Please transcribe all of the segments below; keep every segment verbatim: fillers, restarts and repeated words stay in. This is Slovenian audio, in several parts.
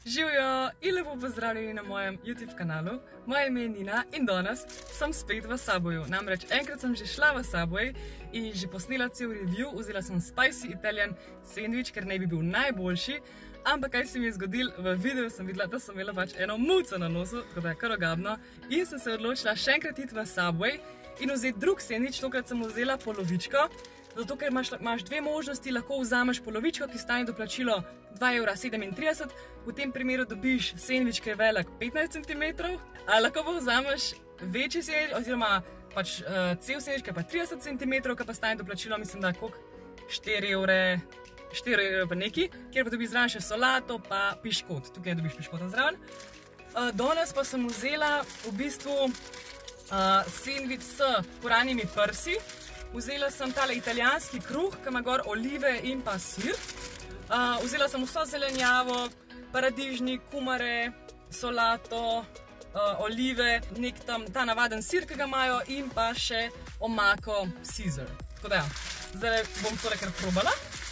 Živjo in lepo pozdravljeni na mojem YouTube kanalu. Moje ime je Nina in danes sem spet v Subwayu. Namreč enkrat sem že šla v Subway in že posnela cel review, vzela sem Spicy Italian sandwich, ker naj bi bil najboljši. Ampak kaj se mi je zgodilo, v videu sem videla, da sem imela pač eno muco na nosu, tako da je kar ogabno. In sem se odločila še enkrat iti v Subway in vzeti drug sandwich, tokrat sem vzela polovičko. Zato, ker imaš, imaš dve možnosti, lahko vzameš polovičko, ki stane doplačilo dva evra sedemintrideset, v tem primeru dobiš sandvič, ki je velik petnajst centimetrov, ali lahko pa vzameš večji sandvič, oziroma pač uh, cel sandvič, ki je pa trideset centimetrov, ki pa stane doplačilo, mislim, da koliko štiri evre, štiri evre pa neki, kjer pa dobiš zraven še solato pa piškot. Tukaj ne dobiš piškota zraven. Uh, danes pa sem vzela v bistvu uh, sandvič s puranimi prsi. Vzela sem tale italijanski kruh, ki ima gor olive in pa sir. Uh, vzela sem vso zelenjavo, paradižnik, kumare, solato, uh, olive, nek tam ta navaden sir, ki ga imajo, in pa še omako Caesar. Tako da ja, zdaj bom tole kar probala.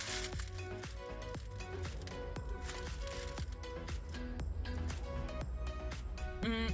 Mm.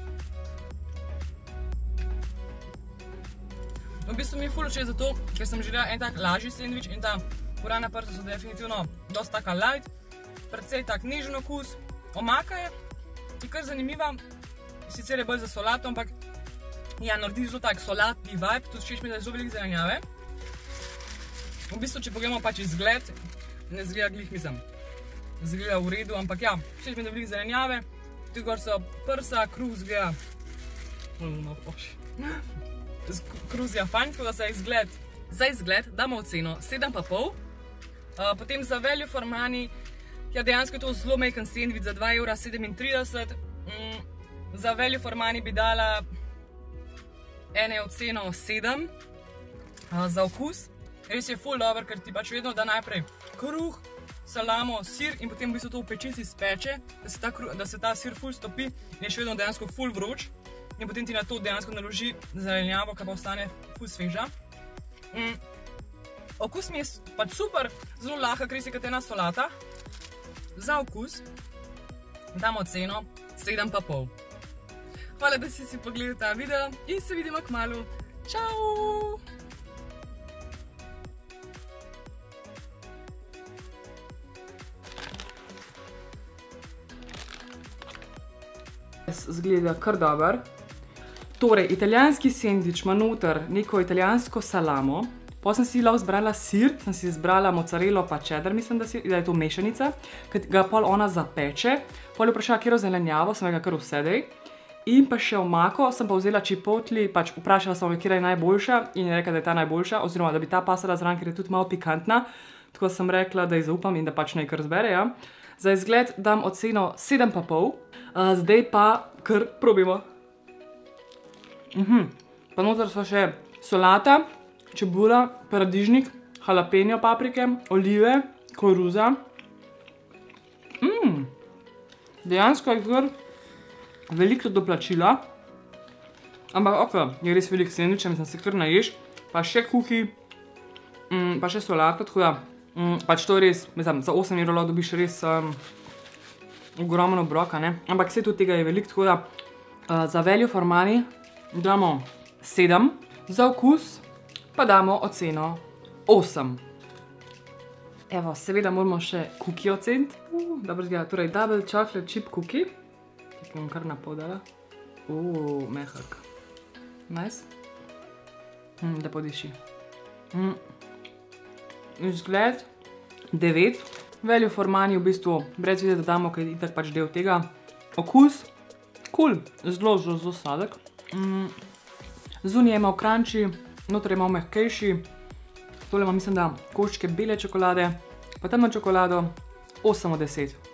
V bistvu mi je ful všeč zato, ker sem želela en tak lažji sandvič in ta purana prsa so definitivno dosti taka light, precej tak nežen okus. Omaka je, je kar zanimiva, sicer je bolj za solato, ampak ja, naredi zelo tak solatni vibe, tudi všeč mi, da je zelo veliko zelenjave. V bistvu, če pogledamo pač izgled, ne zgleda glih, mislim, zgleda v redu, ampak ja, všeč mi, da je veliko zelenjave, tudi gor so prsa, kruh zgleda, malo poši. Kruzija fajn, tako da za izgled, za izgled damo oceno sedem pa pol. Uh, potem za value for money, ja dejansko je to zelo majhen sandvič za dva evra sedemintrideset. Mm, za value for money bi dala ene oceno sedem uh, za okus. Res je ful dober, ker ti pač vedno da najprej kruh, salamo, sir in potem v bistvu to v pečici speče, da se ta, kruh, da se ta sir ful stopi in je še vedno dejansko ful vroč. In potem ti na to dejansko naloži zelenjavo, ki pa ostane ful sveža. Mm. Okus mi je pač super, zelo lahka, ker je kot ena solata. Za okus damo oceno sedem pa pol. Hvala, da si si pogledal ta video in se vidimo kmalu. Čau! Zgleda kar dober. Torej, italijanski sandvič ima noter neko italijansko salamo, potem sem si lahko zbrala sir, sem si zbrala mozzarello pa cheddar, mislim, da, si, da je to mešanica, ki ga pol ona zapeče, pol je vprašala, kjero zelenjavo, sem ga kar vsedej, in pa še omako, sem pa vzela chipotle, pač vprašala sem, kjera je najboljša in je rekla, da je ta najboljša, oziroma da bi ta pasala zraven, ker je tudi malo pikantna, tako sem rekla, da ji zaupam in da pač naj kar zbere, ja. Za izgled dam oceno sedem pa pol, uh, zdaj pa kar probimo. Mhm. Pa noter so še solata, čebula, paradižnik, jalapeno paprike, olive, koruza. Mm. Dejansko je kar veliko doplačila, ampak ok, je res veliko sandviča, mislim, se kar naješ, pa še kuhi, mm, pa še solata, tako da mm, pač to je res, mislim, za osem evrov dobiš res um, ogromno obroka, ne? Ampak vse tudi tega je veliko, tako da uh, za value for money damo sedem, za okus pa damo oceno osem. Evo, seveda moramo še cookie oceniti. Uh, dobro zgleda, torej double chocolate chip cookie. Tako bom kar napodala. Uuu, mehak. Nice. Mm, da podiši. Mm. Izgled devet. Value for money v bistvu brez veze, da damo, ker je itak pač del tega. Okus, cool, zelo, zelo, zelo sladek. Mm. Zunaj je imel crunchy, noter je imel mehkejši. Tole ima, mislim, da koščke bele čokolade, pa temno čokolado, osem od deset.